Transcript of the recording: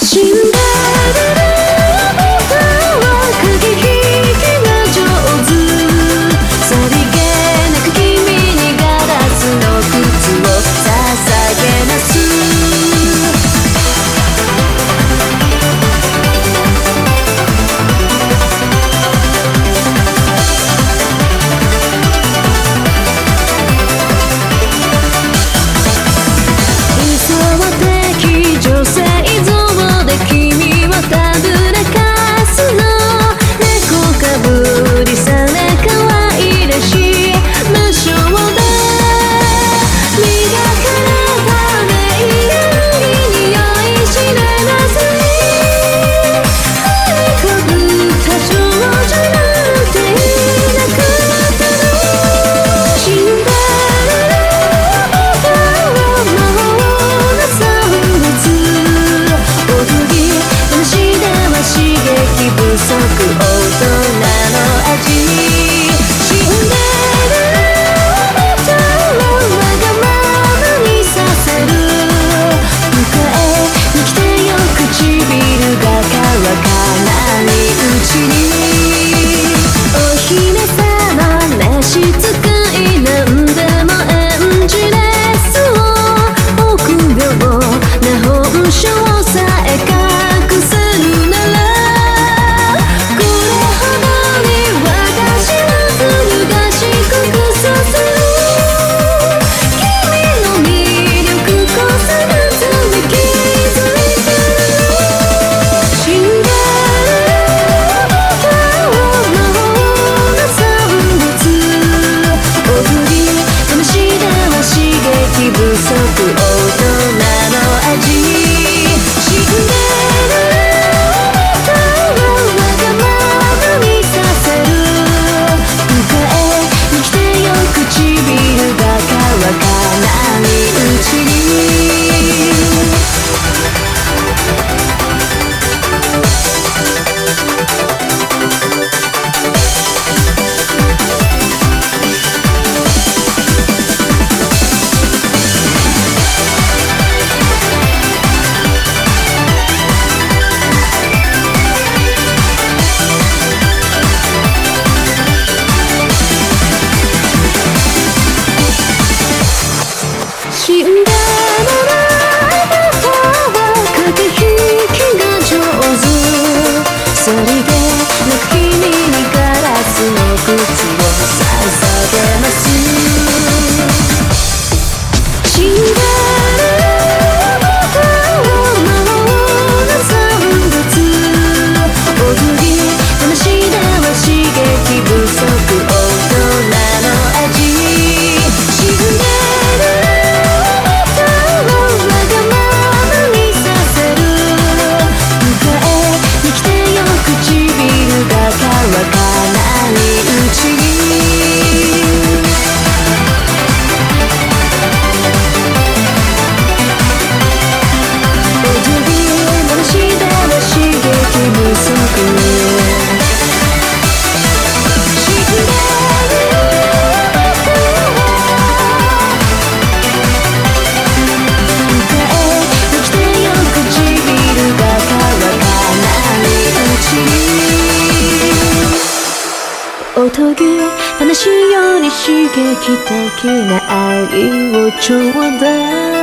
シンデレラアバターは駆け引きが上手。さりげなく君にガラスの靴を捧げます。シンデレラアバターは駆け引きが上手。さりげなく君にガラスの靴を捧げます。シンデレラアバターは魔法の産物。踊り話では刺激不足、大人の味。シンデレラおとぎ話より刺激的な愛をちょうだい。